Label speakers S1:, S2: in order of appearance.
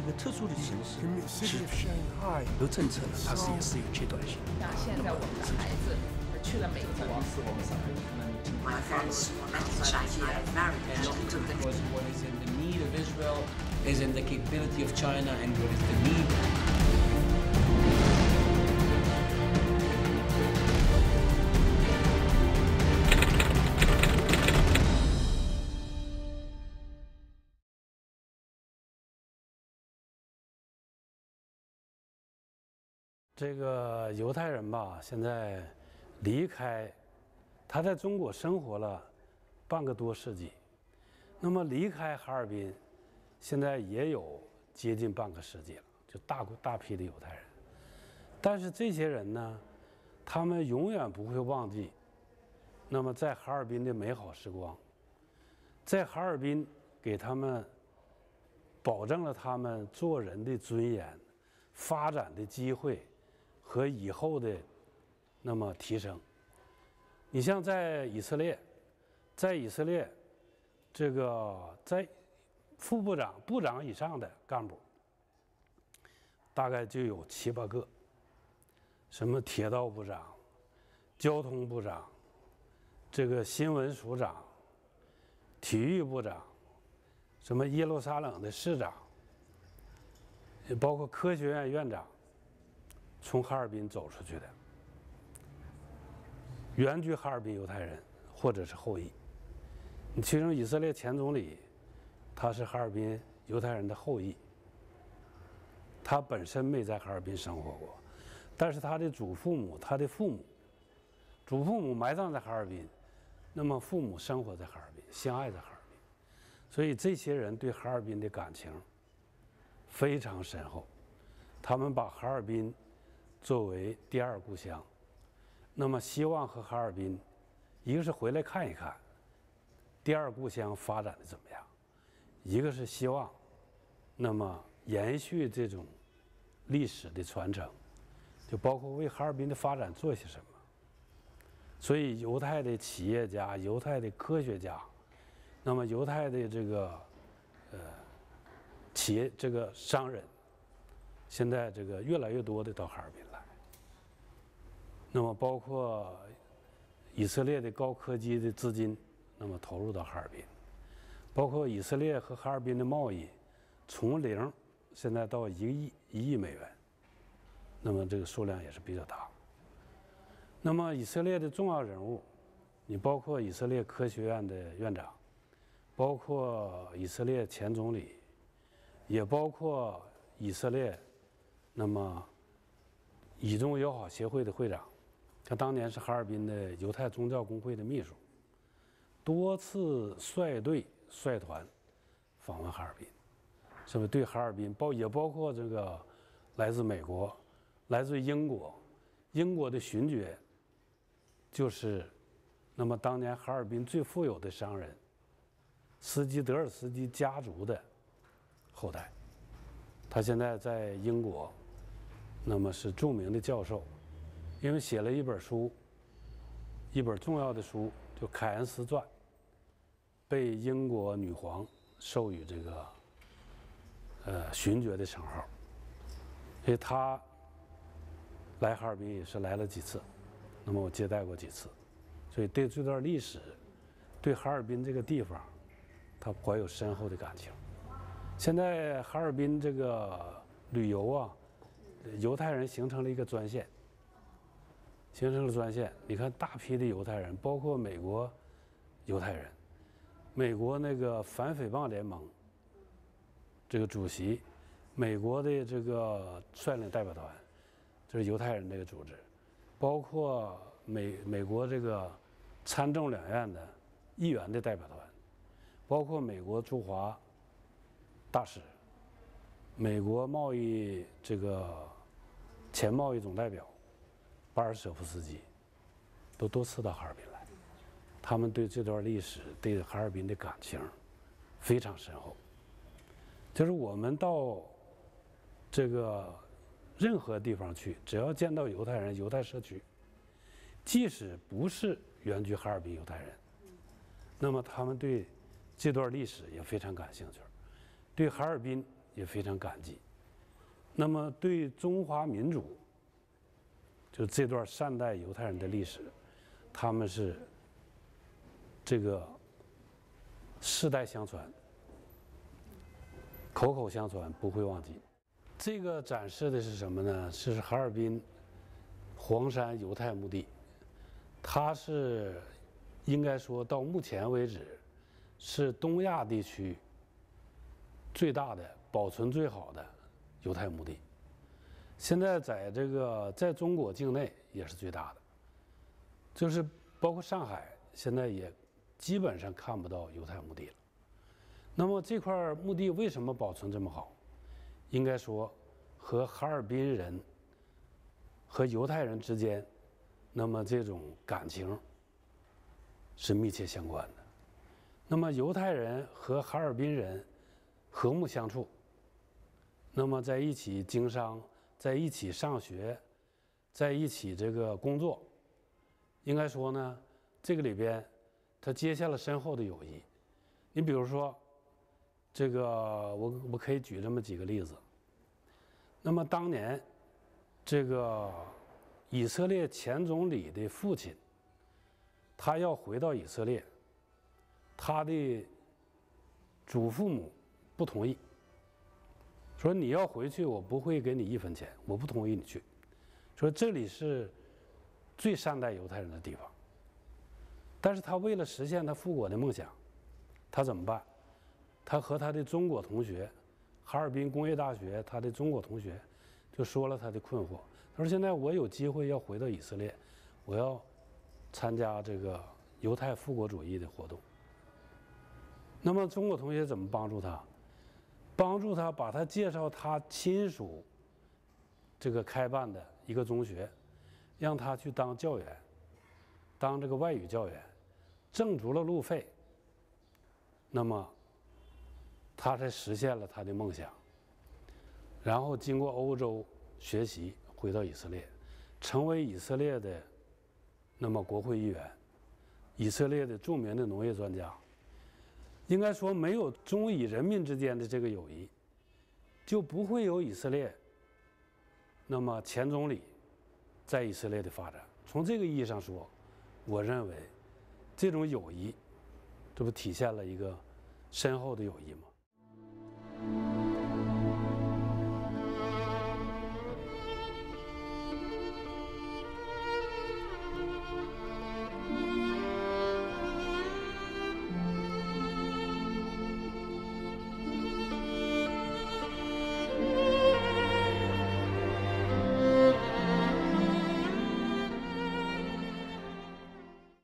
S1: 个特殊的城市，是有政策的，它也是有阶段性。
S2: 像现在我们的孩子去了美国，
S3: My friends outside China are very interested.
S4: Because what is in the need of Israel is in the capability of China, and what is the need.
S5: 这个犹太人吧，现在离开，他在中国生活了半个多世纪，那么离开哈尔滨，现在也有接近半个世纪了，就大批的犹太人。但是这些人呢，他们永远不会忘记，那么在哈尔滨的美好时光，在哈尔滨给他们保证了他们做人的尊严、发展的机会。和以后的那么提升，你像在以色列，这个在副部长、部长以上的干部，大概就有7、8个，什么铁道部长、交通部长、这个新闻署长、体育部长，什么耶路撒冷的市长，也包括科学院院长。从哈尔滨走出去的，原居哈尔滨犹太人或者是后裔。其中以色列前总理，他是哈尔滨犹太人的后裔，他本身没在哈尔滨生活过，但是他的祖父母、他的父母埋葬在哈尔滨，那么父母生活在哈尔滨，相爱在哈尔滨，所以这些人对哈尔滨的感情非常深厚，他们把哈尔滨作为第二故乡，那么希望和哈尔滨，一个是回来看一看第二故乡发展的怎么样，一个是希望那么延续这种历史的传承，就包括为哈尔滨的发展做些什么。所以犹太的企业家、犹太的科学家，那么犹太的这个企业这个商人，现在这个越来越多的到哈尔滨来。那么包括以色列的高科技的资金，那么投入到哈尔滨，包括以色列和哈尔滨的贸易从0现在到1亿美元，那么这个数量也是比较大。那么以色列的重要人物，你包括以色列科学院的院长，包括以色列前总理，也包括以色列那么以中友好协会的会长，他当年是哈尔滨的犹太宗教工会的秘书，多次率队率团访问哈尔滨，是不是对哈尔滨也包括这个来自美国、来自英国的勋爵，就是那么当年哈尔滨最富有的商人斯基德尔斯基家族的后代，他现在在英国，那么是著名的教授，因为写了一本书，一本重要的书，就《凯恩斯传》，被英国女皇授予这个勋爵的称号，所以他来哈尔滨也是来了几次，那么我接待过几次，所以对这段历史，对哈尔滨这个地方，他怀有深厚的感情。现在哈尔滨这个旅游啊，犹太人形成了一个专线，你看大批的犹太人，包括美国犹太人，美国那个反诽谤联盟这个主席，美国的这个率领代表团，这是犹太人这个组织，包括美国这个参众两院的议员的代表团，包括美国驻华大使，美国贸易这个前贸易总代表巴尔舍夫斯基，都多次到哈尔滨来，他们对这段历史、对哈尔滨的感情非常深厚。就是我们到这个任何地方去，只要见到犹太人、犹太社区，即使不是原居哈尔滨犹太人，那么他们对这段历史也非常感兴趣，对哈尔滨也非常感激。那么对中华民族，就这段善待犹太人的历史，他们是这个世代相传、口口相传，不会忘记。这个展示的是什么呢？是哈尔滨黄山犹太墓地，它是应该说到目前为止是东亚地区最大的、保存最好的犹太墓地。现在在中国境内也是最大的，就是包括上海，现在也基本上看不到犹太墓地了。那么这块墓地为什么保存这么好？应该说和哈尔滨人和犹太人之间，那么这种感情是密切相关的。那么犹太人和哈尔滨人和睦相处，那么在一起经商，在一起上学，在一起这个工作，应该说呢，这个里边它结下了深厚的友谊。你比如说，这个我可以举这么几个例子。那么当年这个以色列前总理的父亲，他要回到以色列，他的祖父母不同意，说你要回去，我不会给你1分钱，我不同意你去。说这里是最善待犹太人的地方。但是他为了实现他复国的梦想，他怎么办？他和他的中国同学，哈尔滨工业大学他的中国同学就说了他的困惑。他说：“现在我有机会要回到以色列，我要参加这个犹太复国主义的活动。”那么中国同学怎么帮助他？帮助他把他介绍他亲属这个开办的一个中学，让他去当教员，当这个外语教员，挣足了路费。那么他才实现了他的梦想。然后经过欧洲学习，回到以色列，成为以色列的那么国会议员，以色列的著名的农业专家。应该说，没有中以人民之间的这个友谊，就不会有以色列那么前总理在以色列的发展。从这个意义上说，我认为这种友谊，这不体现了一个深厚的友谊吗？